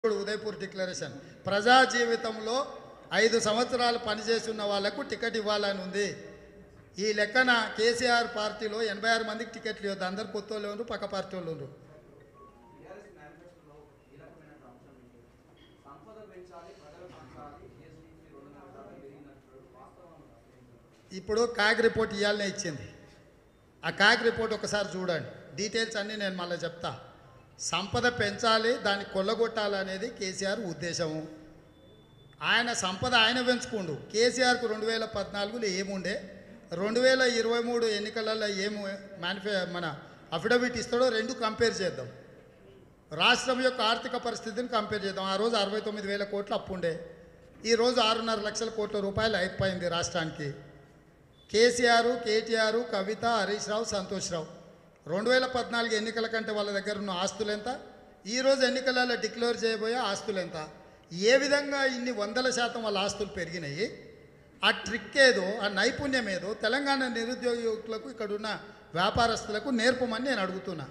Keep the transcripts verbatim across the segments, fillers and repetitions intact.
Udaipur declaration ప్రజా జీవితంలో ఐదు సంవత్సరాలు పనిచేస్తున్న వాళ్లకు టికెట్ ఇవ్వాలని ఉంది. ఈ లెక్కన కేసీఆర్ పార్టీలో ఎనభై ఆరు మందికి టికెట్లు ఇవ్వద్దు. అందరు కొత్త వాళ్ళు ఉన్నారు, పక్క పార్టీ వాళ్ళు ఉన్నారు. ఇప్పుడు కాగ్ రిపోర్ట్ ఇవ్వాలనే ఇచ్చింది. ఆ కాగ్ రిపోర్ట్ ఒకసారి చూడండి, డీటెయిల్స్ అన్నీ నేను మళ్ళీ చెప్తా. సంపద పెంచాలి, దాన్ని కొల్లగొట్టాలనేది కేసీఆర్ ఉద్దేశము. ఆయన సంపద ఆయన పెంచుకుండు. కేసీఆర్కు రెండు వేల పద్నాలుగులో ఏముండే, రెండు వేల ఇరవై మూడు ఎన్నికలలో ఏము మేనిఫె మన అఫిడవిట్ ఇస్తాడో రెండు కంపేర్ చేద్దాం. రాష్ట్రం యొక్క ఆర్థిక పరిస్థితిని కంపేర్ చేద్దాం. ఆ రోజు అరవై తొమ్మిది వేల కోట్లు అప్పు ఉండే, ఈరోజు ఆరున్నర లక్షల కోట్ల రూపాయలు అయిపోయింది రాష్ట్రానికి. కేసీఆర్, కేటీఆర్, కవిత, హరీష్ రావు, సంతోష్ రావు రెండు వేల పద్నాలుగు ఎన్నికల కంటే వాళ్ళ దగ్గర ఉన్న ఆస్తులు ఎంత, ఈరోజు ఎన్నికలలో డిక్లేర్ చేయబోయే ఆస్తులు ఎంత, ఏ విధంగా ఇన్ని వందల శాతం వాళ్ళ ఆస్తులు పెరిగినాయి, ఆ ట్రిక్ ఏదో, ఆ నైపుణ్యం ఏదో తెలంగాణ నిరుద్యోగ యువకులకు, ఇక్కడున్న వ్యాపారస్తులకు నేర్పమని నేను అడుగుతున్నా.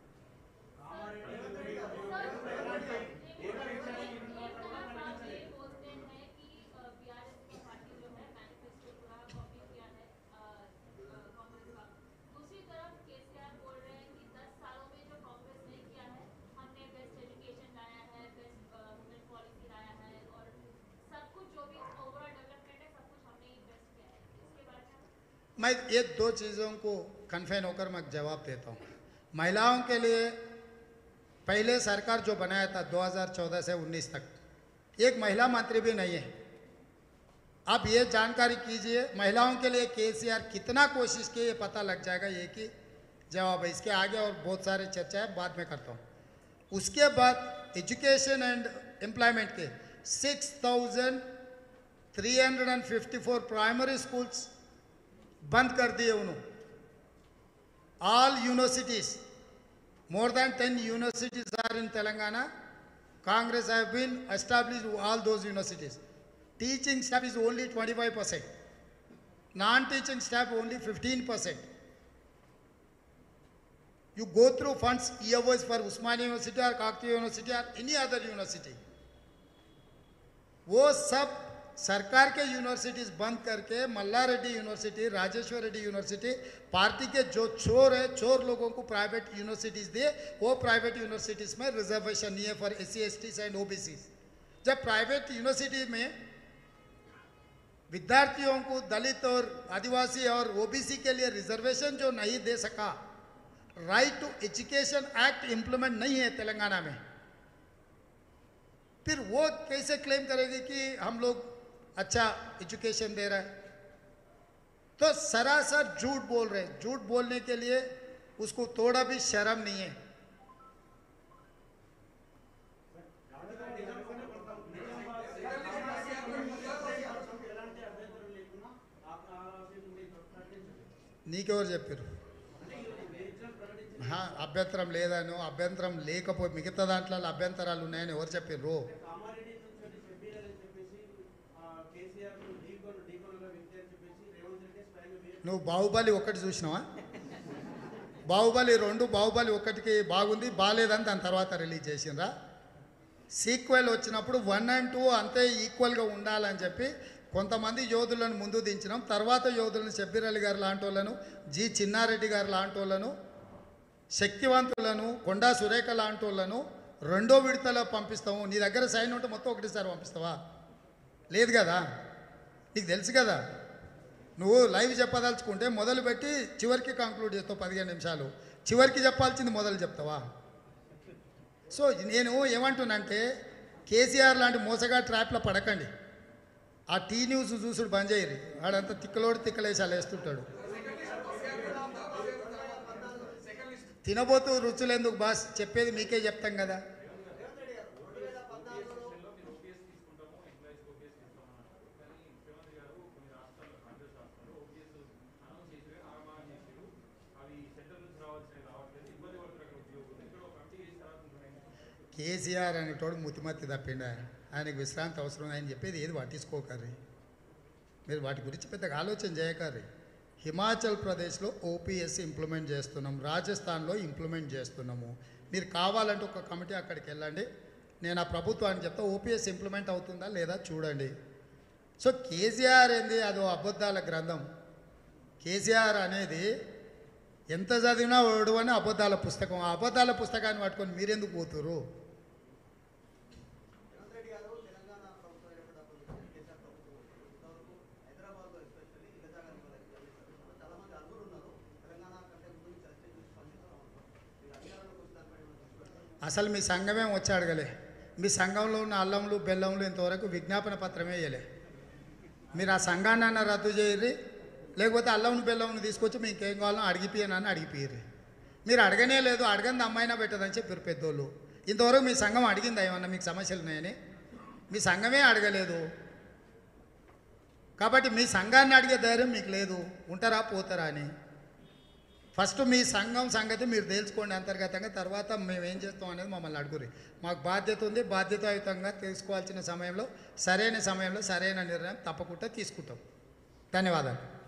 मैं ये दो चीज़ों को कन्फाइन होकर मैं जवाब देता हूँ. महिलाओं के लिए पहले सरकार जो बनाया था दो हज़ार चौदह से उन्नीस तक, एक महिला मंत्री भी नहीं है. आप ये जानकारी कीजिए, महिलाओं के लिए केसीआर कितना कोशिश किए ये पता लग जाएगा. एक ही जवाब है. इसके आगे और बहुत सारे चर्चा है, बाद में करता हूँ. उसके बाद एजुकेशन एंड एम्प्लॉयमेंट के six thousand three hundred and fifty four primary schools बंद कर दिए उन्होंने. All universities, more than ten universities are in Telangana. Congress have been established all those universities. Teaching staff is only twenty five percent, non teaching staff only fifteen percent. You go through funds year-wise for Usmania University or Kakatiya University or any other university. वो सब सरकार के universities बंद करके Malla Reddy university, Rajeshwar Reddy university, party के जो चोर है, चोर लोगों को प्राइवेट यूनिवर्सिटीज़ दिए. वो प्राइवेट यूनिवर्सिटीज़ में रिजर्वेशन नहीं है for S C S T and O B C. जब प्राइवेट यूनिवर्सिटी में विद्यार्थियों को दलित और आदिवासी और ओ बी सी के लिए रिजर्वेशन जो नहीं दे सका, right to education act implement नहीं है तेलंगाना में, फिर वो कैसे क्लेम करेगी कि हम लोग अच्छा एजुकेशन दे रहा है? तो सरासर झूठ बोल रहे हैं. झूठ बोलने के लिए उसको थोड़ा भी शर्म नहीं है. నీకెవరు చెప్పారు? అభ్యంతరం లేదనో, అభ్యంతరం లేకపోయి మిగతా దాంట్లో అభ్యంతరాలు ఉన్నాయని ఎవరు చెప్పారు? నువ్వు బాహుబలి ఒక్కటి చూసినావా? బాహుబలి రెండు, బాహుబలి ఒకటికి బాగుంది, బాగాలేదని దాని తర్వాత రిలీజ్ చేసిండ్రా. సీక్వెల్ వచ్చినప్పుడు వన్ అండ్ టూ అంతే ఈక్వల్గా ఉండాలని చెప్పి కొంతమంది యోధులను ముందు దించినాం. తర్వాత యోధులను షబ్బీర్ అలీ గారు లాంటి వాళ్ళను, జి చిన్నారెడ్డి గారు లాంటి వాళ్ళను, శక్తివంతులను, కొండా సురేఖ లాంటి వాళ్ళను రెండో విడతలో పంపిస్తాము. నీ దగ్గర సైన్ ఉంటే మొత్తం ఒకటిసారి పంపిస్తావా? లేదు కదా, నీకు తెలుసు కదా. నువ్వు లైవ్ చెప్పదలుచుకుంటే మొదలుపెట్టి చివరికి కంక్లూడ్ చేస్తావు పదిహేను నిమిషాలు. చివరికి చెప్పాల్సింది మొదలు చెప్తావా? సో నేను ఏమంటున్నానంటే, కేసీఆర్ లాంటి మోసగా ట్రాప్లో పడకండి. ఆ టీ న్యూస్ చూసుడు బంద్ చేయరు. ఆడంతా తిక్కలోడు తిక్కలేసాలు వేస్తుంటాడు. తినబోతూ రుచులు ఎందుకు బాస్, చెప్పేది మీకే చెప్తాం కదా. కేసీఆర్ అనేటోడు ముతిమత్తి తప్పిండ, ఆయనకు విశ్రాంతి అవసరం ఆయన చెప్పేది ఏది పట్టించుకోకర్రీ. మీరు వాటి గురించి పెద్దగా ఆలోచన చేయకర్రీ. హిమాచల్ ప్రదేశ్లో ఓపీఎస్ ఇంప్లిమెంట్ చేస్తున్నాం, రాజస్థాన్లో ఇంప్లిమెంట్ చేస్తున్నాము. మీరు కావాలంటే ఒక కమిటీ అక్కడికి వెళ్ళండి, నేను ఆ ప్రభుత్వానికి చెప్తా ఓపీఎస్ ఇంప్లిమెంట్ అవుతుందా లేదా చూడండి. సో కేసీఆర్ ఏంది అదో అబద్ధాల గ్రంథం. కేసీఆర్ అనేది ఎంత చదివినా ఓడు అని అబద్ధాల పుస్తకం. ఆ అబద్ధాల పుస్తకాన్ని పట్టుకొని మీరెందుకు పోతురు? అసలు మీ సంఘమే వచ్చి అడగలే. మీ సంఘంలో ఉన్న అల్లంలు బెల్లంలు ఇంతవరకు విజ్ఞాపన పత్రమే వేయలే. మీరు ఆ సంఘాన్ని అన్న రద్దు చేయరు, లేకపోతే అల్లంను బెల్లంను తీసుకొచ్చి మీకు ఏం కావాలో అడిగిపోయానని అడిగిపోయారు. మీరు అడగనే లేదు, అడగంది అమ్మాయినా పెట్టదని చెప్పారు పెద్దోళ్ళు. ఇంతవరకు మీ సంఘం అడిగిందా ఏమన్నా మీకు సమస్యలు ఉన్నాయని? మీ సంఘమే అడగలేదు. కాబట్టి మీ సంఘాన్ని అడిగే ధైర్యం మీకు లేదు. ఉంటారా పోతారా అని ఫస్ట్ మీ సంఘం సంగతి మీరు తెలుసుకోండి అంతర్గతంగా. తర్వాత మేము ఏం చేస్తాం అనేది మమ్మల్ని అడుగురి. మాకు బాధ్యత ఉంది. బాధ్యతాయుతంగా తీసుకోవాల్సిన సమయంలో సరైన సమయంలో సరైన నిర్ణయం తప్పకుండా తీసుకుంటాం. ధన్యవాదాలు.